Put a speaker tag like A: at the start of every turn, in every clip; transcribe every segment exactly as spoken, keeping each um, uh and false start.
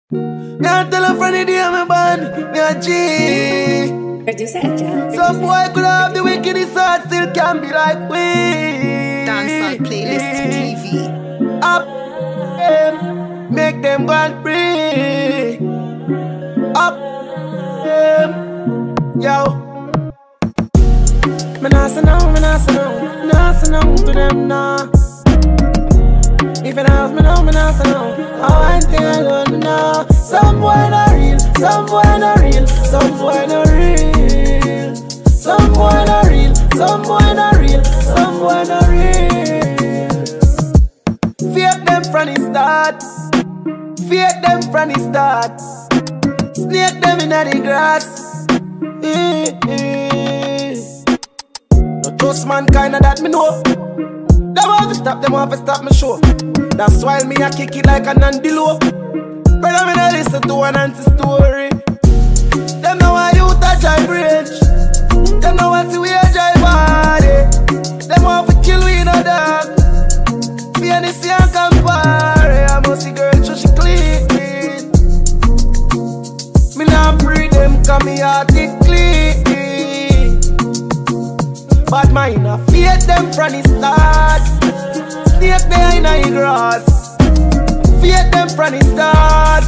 A: Can't tell a friend the day me born, me a G.
B: Producer Ajal.
A: Some boy could have the wickedest heart, still can be like we.
C: Dancehall playlist T V.
A: Up them, make them go and free. Up them, yo. Me nah say no, me nah say no, nah say no to them nah. If it ask me no, me nah say no. All I think I don't know. Some boy not real, some boy not real, some boy not real. Some boy not real, some boy not real, some boy not real. Fake them from the start, fake them from the start. Snake them in the grass. No trust mankind of that me know. Them want to stop, them want to stop me show. That's why me a kick it like a Nandilo. Brother, me not listen to an anti-story. Them know why you touch I bridge. Them know what we a drive body. Them want to kill we in a dog. Me and this young compare. I must see girl so she clean. Me not breathe them cause me heart it clean. But mine a fear them from the start. Snake behind the grass. Fear them from the start.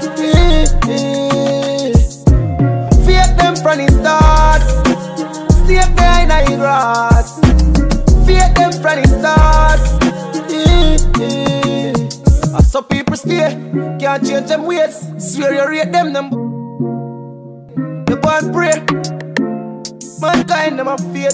A: Fear them from the start. Snake behind the grass. Fear them from the start. I saw people stay, can't change them ways. Swear you rate them number. You go and pray. Mankind them a faith.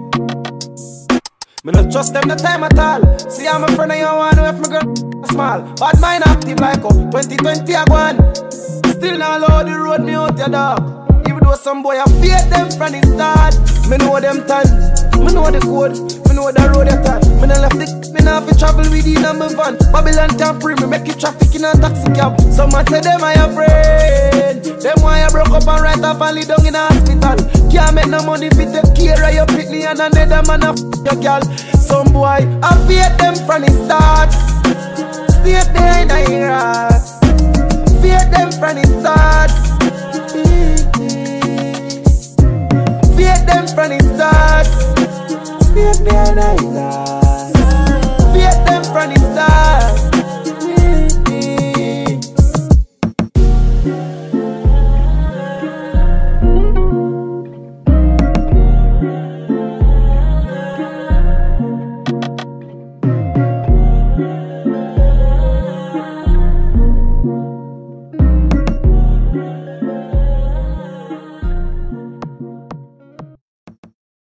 A: Me not trust them the time at all. See I'm a friend and you want to if my girl small. Bad mind active like oh twenty twenty a gone. Still not allow the road me out your dog. Even though some boy I fear them from the start. Me know them tan, me know the code, me know the road you tan. Me not left the, me not have to travel with the number van. Babylon can't free me, make it traffic in a taxi cab. Some man say them are your friend. Them why you broke up and right off and lay down in a hospital. Can't make no money fit take care of your pitney and another man a f*** your girl. Some boy I fear them from the start. Stay behind the grass. Fear them from the start. Fear them from the start. Stay behind the grass.